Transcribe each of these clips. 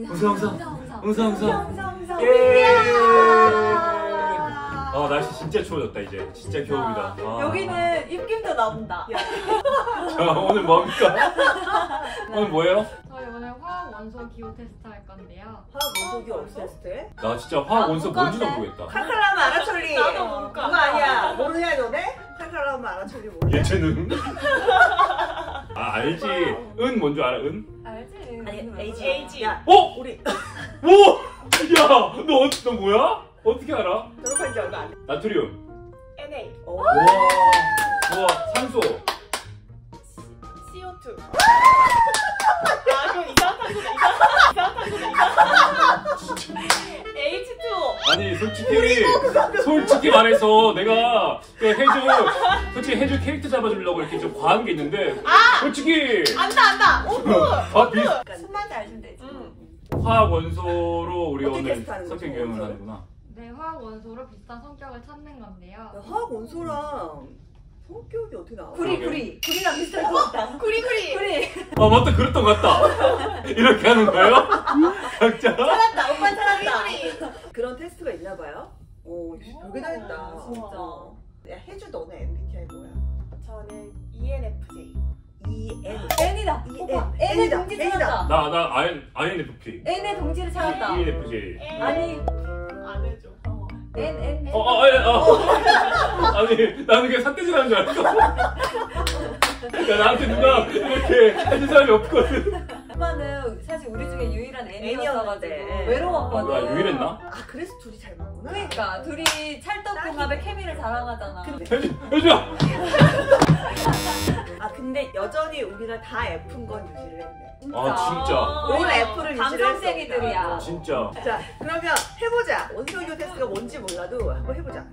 웅성웅성. 예. 아 날씨 진짜 추워졌다 이제. 진짜 겨울이다. 여기는 입김도 나온다. 자 오늘 뭡니까? 오늘 뭐예요? 저희 오늘 화학 원소 기호 테스트 할 건데요. 화학 원소 기호 테스트? 나 진짜 화학 원소 뭔지도 모르겠다. 칼칼라면 알아철리. 나도 모를까? 그거 아니야. 모르냐 너네? 칼칼라면 알아철리 모르냐? 예체능? 아 알지. 은 뭔지 알아? 은? 알지? 아니 AG. 야 어? 우리 오! 야! 너 뭐야? 어떻게 알아? 졸업한 지 얼마 안 돼. 나트륨. NA. 우와. 우와 산소. CO2. 아 그럼 이산화탄소. H2O. 아니 솔직히 말해서 내가 그 해주 캐릭터 잡아주려고 이렇게 좀 과한 게 있는데 솔직히 안다. 무슨 말인지 알면 되지. 화학 원소로 우리 어떻게 오늘 테스트하는 거지, 성격 교육을 원소를? 하는구나. 네, 화학 원소로 비슷한 성격을 찾는 건데요. 화학 원소랑 성격이 어떻게 나와? 구리랑 비슷할 것 같다. 구리. 아 맞다 그랬던 것 같다. 이렇게 하는 거예요? 각자? 찾았다. 오빠 찾았다. 그런 테스트가 있나 봐요? 오 별게 다 했다. 진짜. 야 해주 너네 MBTI 뭐야? 저는 ENFJ. N이다. 오빠 N의 동지 찾았다. 나 INFP. N의 동지를 찾았다. ENFJ. 아니 안 해줘. N. 아니 나는 그냥 삿대질 하는 줄 알았어. 야 나한테 누가 이렇게 해준 사람이 없거든. 오빠는 사실 우리 중에 유일한 N이었어가지고 N이었는데. 외로웠거든. 나 유일했나? 아 그래서 둘이 잘 맞구나. 그러니까 둘이 찰떡궁합의 케미를 자랑하잖아. 해주야. 아 근데 여전히 우리가 다 F인 건 유지를 했네. 아 진짜. 올 F를 유지를 했어. 감성쟁이들이야. 진짜. 자 그러면 해보자. 원소기호 테스트가 뭔지 몰라도 한번 해보자.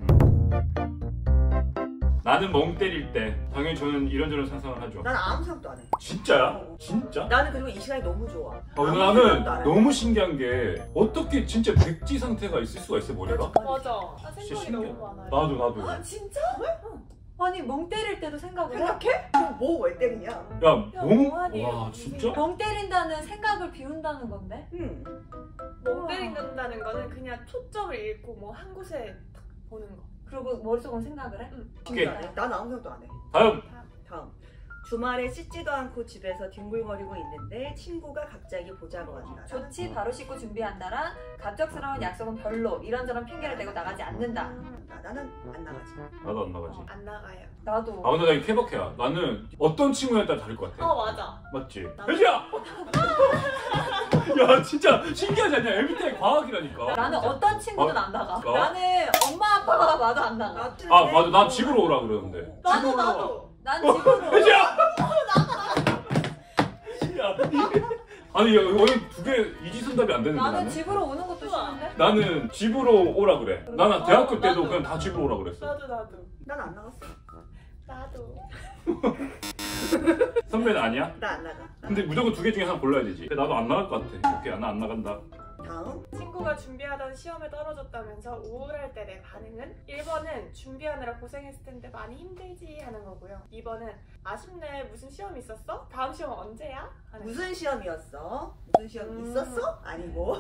나는 멍 때릴 때 당연히 저는 이런저런 상상을 하죠. 나는 아무 생각도 안 해. 진짜야? 진짜? 나는 그리고 이 시간이 너무 좋아. 나는 너무 신기한 게 어떻게 진짜 백지 상태가 있을 수가 있어 머리가? 맞아. 나 진짜 생각이 신기해. 너무 많아요. 나도. 아 진짜? 아니 멍 때릴 때도 생각을 해? 생각해? 그럼 뭐 왜 때리냐? 야 뭐하니? 와 진짜? 멍 때린다는 생각을 비운다는 건데? 응. 멍 때린다는 거는 그냥 초점을 잃고 뭐 한 곳에 딱 보는 거. 그리고 머릿속으로 생각을 해? 오케이. 진짜 안 해. 난 아무 생각도 안 해. 다음. 다음. 주말에 씻지도 않고 집에서 뒹굴거리고 있는데 친구가 갑자기 보자고 한다. 좋지 바로 씻고 준비한다랑 갑작스러운 약속은 별로 이런저런 핑계를 대고 나가지 않는다. 나는 안 나가지. 나도 안 나가지. 안 나가요. 나도. 아 근데 나 이거 케바케야. 나는 어떤 친구에 따라 다를 것 같아. 맞아. 맞지? 혜지야! 야 진짜 신기하지 않냐? MBTI 과학이라니까. 나는 어떤 친구든 안 나가. 어? 나는 엄마 아빠가 와도 안 나가. 아 맞아 난 집으로 오라 그러는데. 나도. 난 집으로. 혜지야! 야, 아니 오늘 두 개 이지선답이 안 되는데 나는 나는? 집으로 오는 것도 싫은데? 나는 집으로 오라 그래. 나는 대학교 때도 나도. 그냥 다 집으로 오라 그랬어. 나도. 난 안 나갔어. 나도. 선배는 아니야? 나 안 나가. 근데 무조건 두 개 중에 하나 골라야 되지. 근데 나도 안 나갈 것 같아. 오케이 나 안 나간다. 다음. 친구가 준비하던 시험에 떨어졌다면서 우울할 때 내 반응은? 1번은 준비하느라 고생했을 텐데 많이 힘들지 하는 거고요. 2번은 아쉽네 무슨 시험 있었어? 다음 시험 언제야? 하는 무슨 시험이었어? 무슨 시험 있었어? 아니고.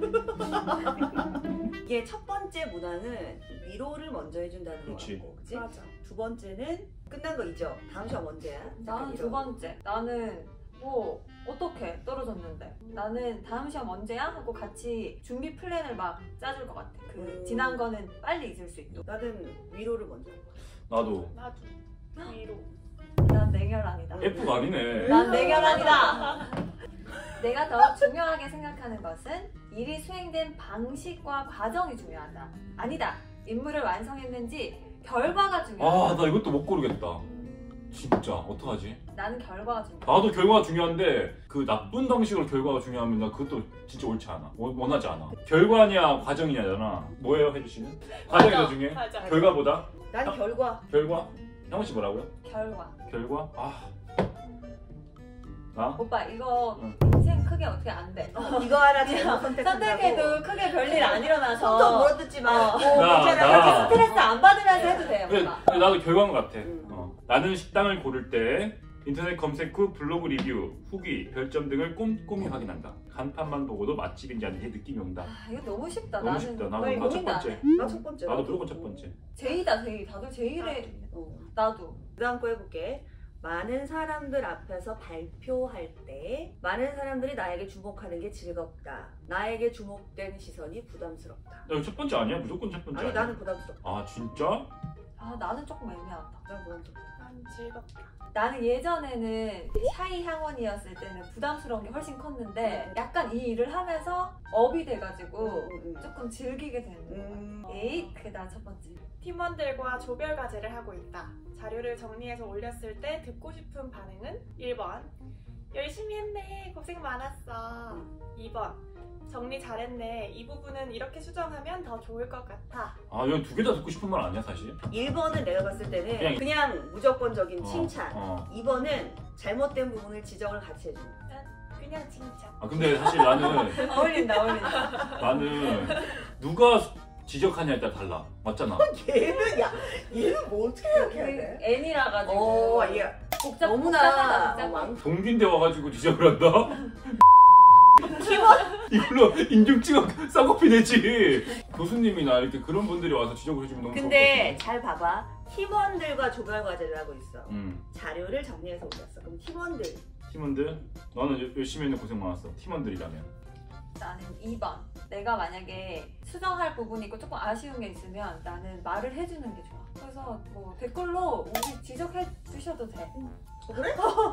이게 첫 번째 문화는 위로를 먼저 해준다는 그렇지. 거고, 그치? 맞아. 두 번째는 끝난 거 있죠? 다음 시험 언제야? 나는 두 번째. 나는 뭐 어떻게 떨어졌는데 나는 다음 시험 언제야? 하고 같이 준비 플랜을 막 짜줄 것 같아. 그 지난 거는 빨리 잊을 수 있도록. 나는 위로를 먼저. 나도. 나도. 위로. 난 내결함이다. F가 아니네. 난 내결함이다. 내가 더 중요하게 생각하는 것은 일이 수행된 방식과 과정이 중요하다. 아니다. 임무를 완성했는지 결과가 중요하다. 아 나 이것도 못 고르겠다. 진짜 어떡하지? 나는 결과가 중요해. 나도 결과가 중요한데 그 나쁜 방식으로 결과가 중요하면 나 그것도 진짜 옳지 않아. 원하지 않아. 결과냐 과정이냐잖아. 뭐예요 혜주씨는? 과정이 더 중요해? 맞아. 결과보다? 난 결과. 결과? 형우씨 뭐라고요? 결과. 결과? 아 나? 오빠 이거 응. 인생 크게 어떻게 안 돼. 이거 하나 잘못 선택한다고. 선택해도 크게 별일 안 손도 일어나서 물어뜯지 마. 나. 스트레스 안 받으면서 해도 돼요. 근데 나도 결과인 것 같아. 응. 나는 식당을 고를 때 인터넷 검색 후 블로그 리뷰, 후기, 별점 등을 꼼꼼히 확인한다. 간판만 보고도 맛집인지 아닌지 느낌이 온다. 아, 이거 너무 쉽다. 너무 쉽다. 나 나도 이거 첫 고민도 안 번째. 해. 나 첫 번째. 나도 무조건 첫 번째. 제이다 제이. 다들 제이래. 나도. 그 다음 거 해볼게. 많은 사람들 앞에서 발표할 때 많은 사람들이 나에게 주목하는 게 즐겁다. 나에게 주목된 시선이 부담스럽다. 야, 이거 첫 번째 아니야? 무조건 첫 번째. 아니 아니야? 나는 부담스럽다. 아 진짜? 아 나는 조금 애매하다. 난 부담스럽다. 난 즐겁다. 나는 예전에는 샤이 향원이었을 때는 부담스러운 게 훨씬 컸는데 약간 이 일을 하면서 업이 돼가지고 조금 즐기게 되는 거야. 에잇, 그게 난 첫 번째. 팀원들과 조별 과제를 하고 있다. 자료를 정리해서 올렸을 때 듣고 싶은 반응은 1번 열심히 했네 고생 많았어. 2번 정리 잘했네 이 부분은 이렇게 수정하면 더 좋을 것 같아. 아 이거 두 개 다 듣고 싶은 말 아니야 사실? 1번은 내가 봤을 때는 그냥 무조건적인 칭찬. 2번은 잘못된 부분을 지적을 같이 해준다. 그냥 칭찬. 아 근데 사실 나는 어울린다. 나는 누가 지적하냐에 따라 달라. 맞잖아. 얘는 뭐 어떻게 생각해야 돼? N이라 가지고 얘 복잡하다. 너무나 복잡해. 동기인데 와가지고 지적을 한다? 이걸로 인증 찍어 쌍꺼풀 내지. 교수님이나 이렇게 그런 분들이 와서 지적을 해주면 너무 근데 좋거든. 잘 봐봐. 팀원들과 조별 과제를 하고 있어. 음. 자료를 정리해서 올렸어. 그럼 팀원들? 나는 열심히 했는데 고생 많았어. 팀원들이라면. 나는 2번. 내가 만약에 수정할 부분이 있고 조금 아쉬운 게 있으면 나는 말을 해주는 게 좋아. 그래서 뭐 댓글로 우리 지적해 주셔도 돼. 그래?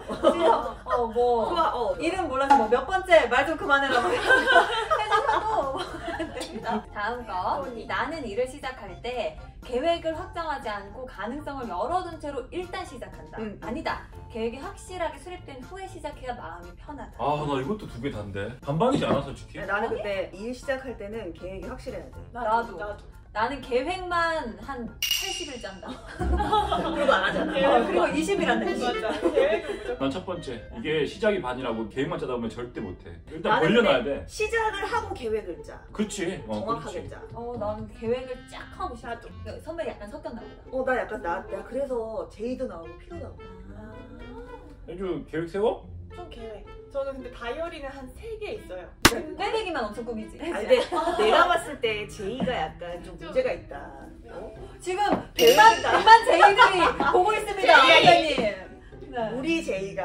뭐 좋아. 이름 몰라서 뭐 몇 번째 말 좀 그만해라 해주셔도 됩니다. 다음 거. 나는 일을 시작할 때 계획을 확정하지 않고 가능성을 열어둔 채로 일단 시작한다. 아니다. 계획이 확실하게 수립된 후에 시작해야 마음이 편하다. 아 나 이것도 두 개 다인데. 반반이지 않아 솔직히? 나는 근데 일 시작할 때는 계획이 확실해야 돼. 나도. 나는 계획만 한 80일 짠다. 그거 안 하잖아. 그리고 20일 한다. 맞아. 계획은 무조건. 난 첫 번째. 이게 시작이 반이라고 계획만 짜다 보면 절대 못해. 일단 나는 벌려놔야 돼. 시작을 하고 계획을 짜. 그렇지. 정확하게 그렇지. 짜. 나는 계획을 쫙 하고 싶어. 나도. 선배 약간 섞였나 보다. 나 약간 나 그래서 제이도 나오고 피도 나오고. 해주 계획 세워? 좀 계획. 저는 근데 다이어리는 한 3개 있어요. 빼내기만 엄청 꾸미지. 아니 근데 내가 봤을 때 제이가 약간 좀 문제가 있다. 지금 100만 제이들이 보고 있습니다, 제이. 선배님. 네. 우리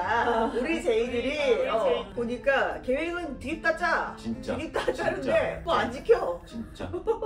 제이들이 보니까 계획은 드립다 짜. 진짜. 드립다 짜는데 뭐 안 지켜. 진짜.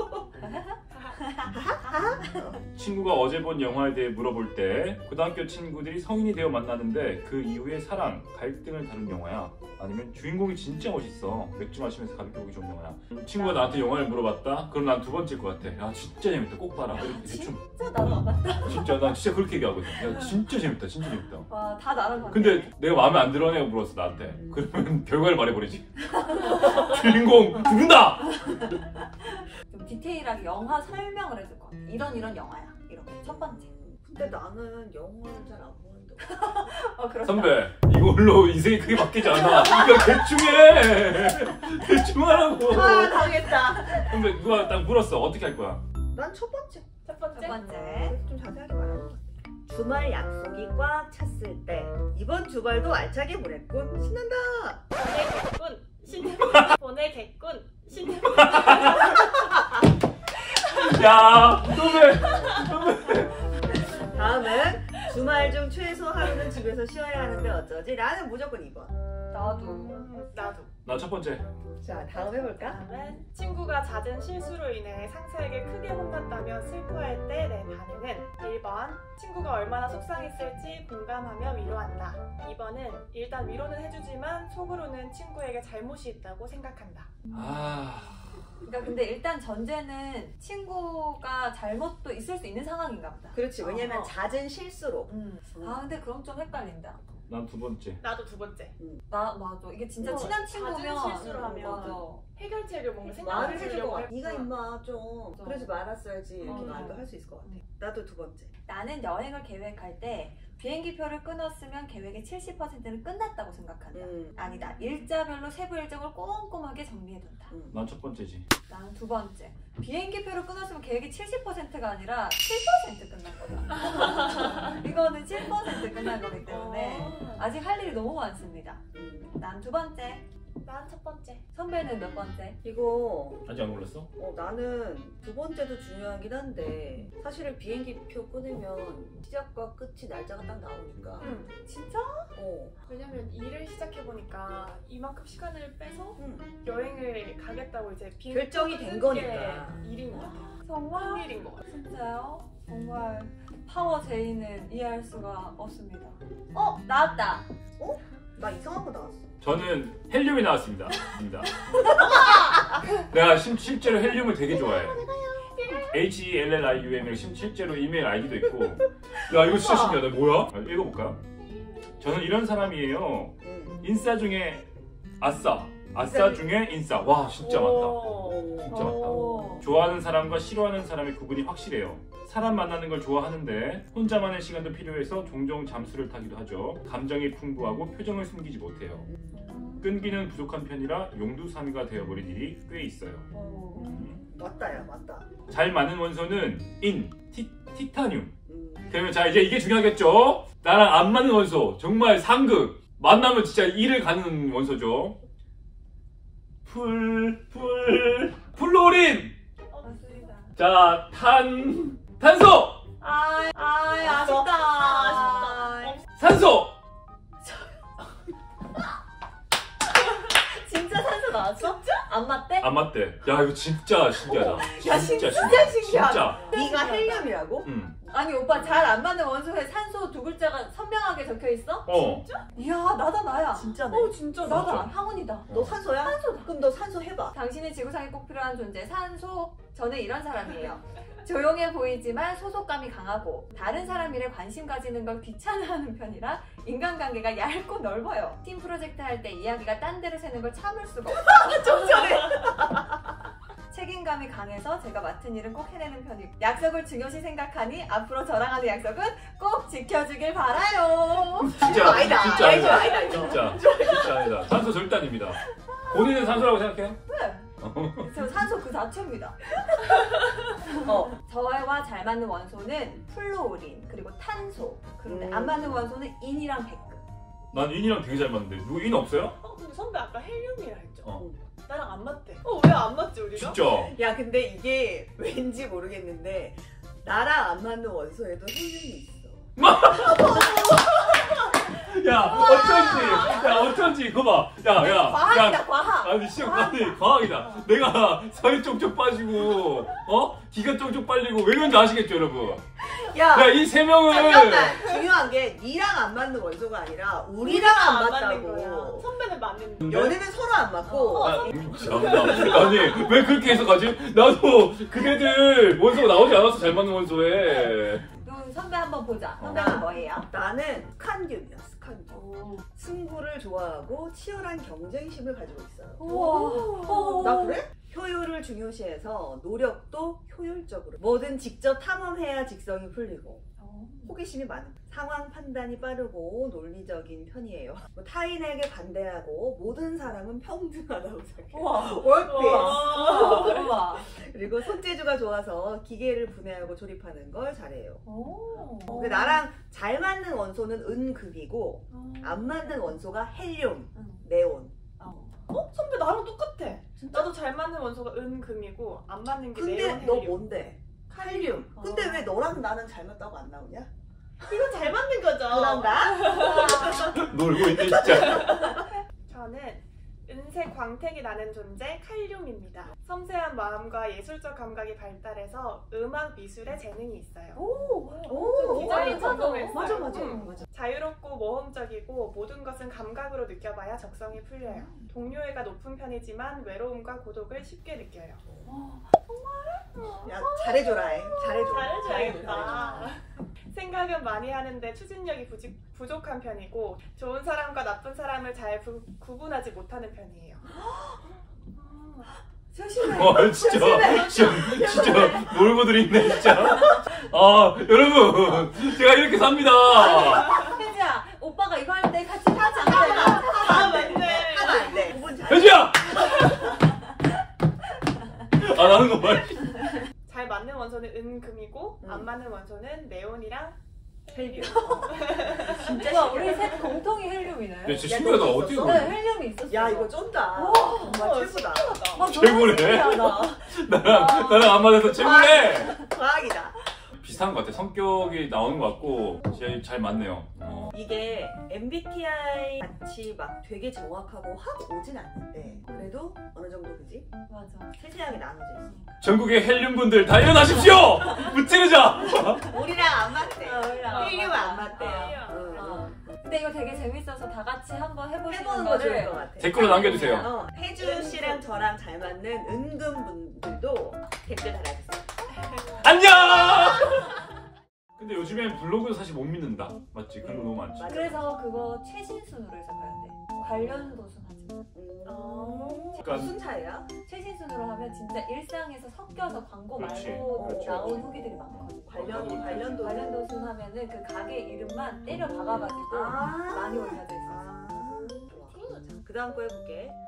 친구가 어제 본 영화에 대해 물어볼 때 고등학교 친구들이 성인이 되어 만나는데 그 이후에 사랑, 갈등을 다룬 영화야? 아니면 주인공이 진짜 멋있어 맥주 마시면서 가볍게 보기 좋은 영화야? 친구가 나한테 영화를 물어봤다? 그럼 난 두 번째일 것 같아. 야 진짜 재밌다 꼭 봐라. 이렇게 대충. 진짜 나도 안 봤다. 진짜 난 진짜 그렇게 얘기하거든. 야 진짜 재밌다 진짜 재밌다. 와, 다 나랑 봤네. 근데 내가 마음에 안 들어 내가 물었어 나한테. 그러면 결과를 말해버리지. 주인공 죽는다! 좀 디테일하게 영화 설명을 해줄 것 같아. 이런 영화야. 이렇게 첫 번째. 근데 나는 영화를 잘 안 보는데. 그렇다. 선배 이걸로 인생이 크게 바뀌지 않아. 그러니까 대충 해. 대충 하라고. 당했다. 선배 누가 딱 물었어. 어떻게 할 거야? 난 첫 번째. 첫 번째. 첫 번째. 좀 자세하게 말하는 것 같아. 주말 약속이 꽉 찼을 때 이번 주말도 알차게 보냈군. 신난다. 보내겠군. 보내겠군. 야 선배. 다음은 주말 중 최소 하루는 집에서 쉬어야 하는데 어쩌지? 나는 무조건 2번. 나도. 나 첫 번째. 자, 다음 해볼까? 다음은 친구가 잦은 실수로 인해 상사에게 크게 혼났다며 슬퍼할 때 내 반응은 1번 친구가 얼마나 속상했을지 공감하며 위로한다. 2번은 일단 위로는 해주지만 속으로는 친구에게 잘못이 있다고 생각한다. 그러니까 근데 일단 전제는 친구가 잘못도 있을 수 있는 상황인가 보다. 그렇지. 왜냐면 잦은 실수로. 근데 그럼 좀 헷갈린다. 난 두 번째. 나도 두 번째. 맞아. 이게 진짜 친한 친구면 잦은 실수를 하면 맞아. 해결책을 뭔가 말을 생각해 해줄 것 주려고 같아. 네가 임마 좀 맞아. 그러지 말았어야지 이렇게 맞아. 말도 할 수 있을 것 같아. 나도 두 번째. 나는 여행을 계획할 때 비행기표를 끊었으면 계획의 70%는 끝났다고 생각한다. 아니다. 일자별로 세부 일정을 꼼꼼하게 정리해둔다. 난 첫 번째지. 나는 두 번째. 비행기표를 끊었으면 계획이 70%가 아니라 7% 끝난 거다. 이거는 7% 끝난 거기 때문에 아직 할 일이 너무 많습니다. 난 두 번째. 난 첫 번째. 선배는 몇 번째? 이거 아직 안 골랐어? 나는 두 번째도 중요하긴 한데 사실은 비행기표 끊으면 시작과 끝이 날짜가 딱 나오니까 응. 진짜? 왜냐면 일을 시작해보니까 이만큼 시간을 빼서 응. 여행을 가겠다고 이제 비행기 결정이 된 끊는 게 거니까. 일인 것 같아요. 정말? 큰 일인 것 같아요. 진짜요? 정말 파워 제이는 이해할 수가 없습니다. 나왔다. 나 이상한 거 나왔어. 저는 헬륨이 나왔습니다. 내가 실제로 헬륨을 되게 좋아해. HELLIUM을 실제로 이메일 아이디도 있고. 야 이거 진짜 신기하다. 뭐야? 읽어볼까? 저는 이런 사람이에요. 인싸 중에 아싸 중에 인싸. 와 진짜 많다. 진짜 많다. 좋아하는 사람과 싫어하는 사람의 구분이 확실해요. 사람 만나는 걸 좋아하는데 혼자만의 시간도 필요해서 종종 잠수를 타기도 하죠. 감정이 풍부하고 표정을 숨기지 못해요. 끈기는 부족한 편이라 용두사미가 되어버린 일이 꽤 있어요. 맞다야, 맞다. 잘 맞는 원소는 티타늄. 그러면 자 이제 이게 중요하겠죠? 나랑 안 맞는 원소 정말 상극. 만나면 진짜 이를 가는 원소죠. 플로린. 맞습니다. 자 탄소. 아쉽다. 산소. 진짜 산소 나왔어? 안 맞대? 안 맞대. 야 이거 진짜 신기하다. 야, 진짜 신기하다. 진짜. 네가 헬륨이라고? 아니 오빠 잘 안 맞는 원소에 산소 두 글자가 선명하게 적혀 있어? 이야 나다 나야. 진짜네. 진짜 나다 향운이다. 너 산소야? 산소다. 그럼 너 산소 해봐. 당신이 지구상에 꼭 필요한 존재 산소. 저는 이런 사람이에요. 조용해 보이지만 소속감이 강하고 다른 사람 일에 관심 가지는 걸 귀찮아하는 편이라 인간관계가 얇고 넓어요. 팀 프로젝트 할 때 이야기가 딴 데로 새는 걸 참을 수가 없어요. 좀 전에. 책임감이 강해서 제가 맡은 일은 꼭 해내는 편이고 약속을 중요시 생각하니 앞으로 저랑 하는 약속은 꼭 지켜주길 바라요. 진짜 아니다. 진짜 이거 아니다. 아니다, 이거. 진짜 아니다. 산소 절대 아닙니다. 본인은 산소라고 생각해요? 네. 저 산소 그 자체입니다. 저와 잘 맞는 원소는 플로린 그리고 탄소. 그런데 안 맞는 원소는 인이랑 백금. 난 인이랑 되게 잘 맞는데 누구 인 없어요? 근데 선배 아까 헬륨이라 했죠? 어. 나랑 안 맞대. 왜 안 맞지 우리가? 진짜. 야, 근데 이게 왠지 모르겠는데 나랑 안 맞는 원소에도 헬륨이 있어. 어쩐지 그거 봐. 과학이다 과학. 아니 진짜 과학이다. 내가 살이 쪽쪽 빠지고 기가 쪽쪽 빨리고 왜 그런지 아시겠죠 여러분? 야, 이 세 명은 잠깐만. 중요한 게 니랑 안 맞는 원소가 아니라 우리랑 안 맞는 거야. 맞다고. 선배는 맞는. 연애는 서로 안 맞고. 아니 왜 그렇게 해석하지? 나도 그네들 원소가 나오지 않았어. 잘 맞는 원소에. 그럼 선배 한번 보자. 선배는 뭐예요? 나는 스칸듐이야, 스칸듐. 승부를 좋아하고 치열한 경쟁심을 가지고 있어요. 우와. 나 그래? 효율을 중요시해서 노력도 효율적으로. 뭐든 직접 탐험해야 직성이 풀리고 호기심이 많은 상황 판단이 빠르고 논리적인 편이에요. 타인에게 반대하고 모든 사람은 평등하다고 생각해요. 우와. 월피스. 우와. 그리고 손재주가 좋아서 기계를 분해하고 조립하는 걸 잘해요. 오. 근데 나랑 잘 맞는 원소는 은금이고 안 맞는 원소가 헬륨, 네온. 선배 나랑 똑같아. 나도 잘 맞는 원소가 은금이고 안 맞는 게 근데 네온 너 헬륨. 뭔데? 칼륨. 근데 왜 너랑 나는 잘 맞다고 안 나오냐? 이건 잘 맞는 거죠. 그런가? 놀고 있네 진짜. 저는 은색 광택이 나는 존재 칼륨입니다. 섬세한 마음과 예술적 감각이 발달해서 음악 미술에 재능이 있어요. 오, 디자인 맞아. 전공했어요. 맞아, 맞아, 응. 맞아. 자유롭고 모험적이고 모든 것은 감각으로 느껴봐야 적성이 풀려요. 동료애가 높은 편이지만 외로움과 고독을 쉽게 느껴요. 야, 잘해줘라. 잘해줘. 잘해줘야겠다. 생각은 많이 하는데 추진력이 부족한 편이고 좋은 사람과 나쁜 사람을 잘 구분하지 못하는 편이에요. 조심해. 진짜 놀고들 있네 진짜. 여러분 제가 이렇게 삽니다. 혜지야, 오빠가 이거 할 때 같이 타지 않을래? 맞네. 하면 안 돼. 구분 잘. 혜지야. 나는 거 말. 잘 맞는 원소는 은금이고 안 맞는 원소는 네온이랑 헬륨. 진짜 우와, 우리 셋 공통이 헬륨이네. 내 친구가 나 어떻게 네, 그래? 헬륨이 있었어. 야 이거 쫀다. 와, 정말 최고다. 최고네. 나랑 안 맞아서 최고네. 과학이다. 비슷한 것 같아. 성격이 나오는 것 같고 제일 잘 맞네요. 이게 MBTI 같이 막 되게 정확하고 확 오진 않는데 그래도 어느 정도 그지? 맞아. 세세하게 나눠져 있으니까. 전국의 헬륨 분들 다 일어나십시오. 무찌르자. 우리랑 안 맞대. 우리랑 헬륨 안 맞대요. 어. 근데 이거 되게 재밌어서 다 같이 한번 해보시는 해보는 거 좋을 거를 것 같아. 댓글로 남겨주세요. 혜주 씨랑 저랑 잘 맞는 은근 분들도 댓글 달아주세요. 안녕. 근데 요즘엔 블로그도 사실 못 믿는다. 맞지? 그런 거 너무 많지. 맞아. 그래서 그거 최신 순으로 해서 가야 돼. 관련도 순 하지 마. 그러니까 무슨 차이야? 최신 순으로 하면 진짜 일상에서 섞여서 광고 그렇지, 말고 그렇지. 나온 후기들이 많거든. 관련도 관련도 순 하면은 그 가게 이름만 때려 박아가지고 많이 올려져 있어. 그 다음 거 해볼게.